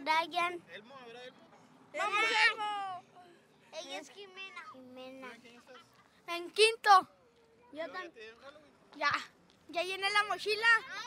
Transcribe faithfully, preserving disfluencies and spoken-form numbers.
Brian. Elmo, a ver a Elmo. ¡Vamos, Elmo! Ella es Jimena. Jimena. ¿Quién estás? En quinto. Yo ¿Ya también. te dieron Halloween? Ya. Ya llené la mochila.